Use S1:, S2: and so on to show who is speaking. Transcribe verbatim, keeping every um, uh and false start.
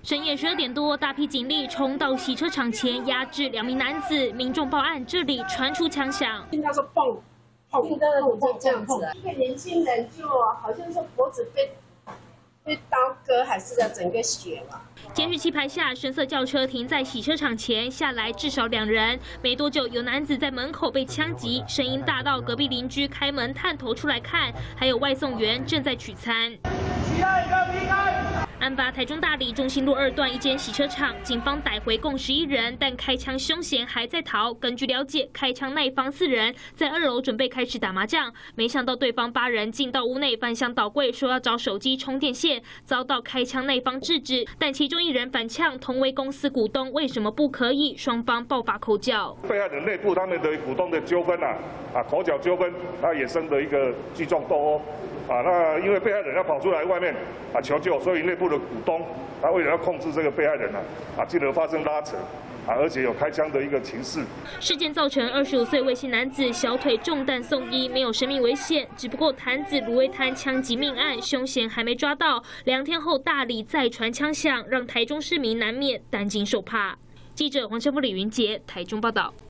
S1: 深夜十二点多，大批警力冲到洗车场前压制两名男子，民众报案，这里传出枪响。
S2: 听到说砰砰砰砰这样子，一个年轻人就好像是脖子被被刀割，还是要整个血嘛。
S1: 监视器拍下深色轿车停在洗车场前，下来至少两人。没多久，有男子在门口被枪击，声音大到隔壁邻居开门探头出来看，还有外送员正在取餐。期待一个平安。案发台中大里中心路二段一间洗车场，警方逮回共十一人，但开枪凶嫌还在逃。根据了解，开枪那一方四人在二楼准备开始打麻将，没想到对方八人进到屋内翻箱倒柜，说要找手机充电线，遭到开枪那一方制止，但其中一人反呛，同为公司股东，为什么不可以？双方爆发口角。
S3: 被害人内部他们的股东的纠纷啊，啊口角纠纷，啊衍生的一个聚众斗殴。 啊，那因为被害人要跑出来外面啊求救，所以内部的股东他为了要控制这个被害人啊，啊进而发生拉扯，啊而且有开枪的一个情势。
S1: 事件造成二十五岁魏姓男子小腿中弹送医，没有生命危险。只不过潭子芦苇滩枪击命案，凶嫌还没抓到，两天后大里再传枪响，让台中市民难免担惊受怕。记者黄胜富、李云杰台中报道。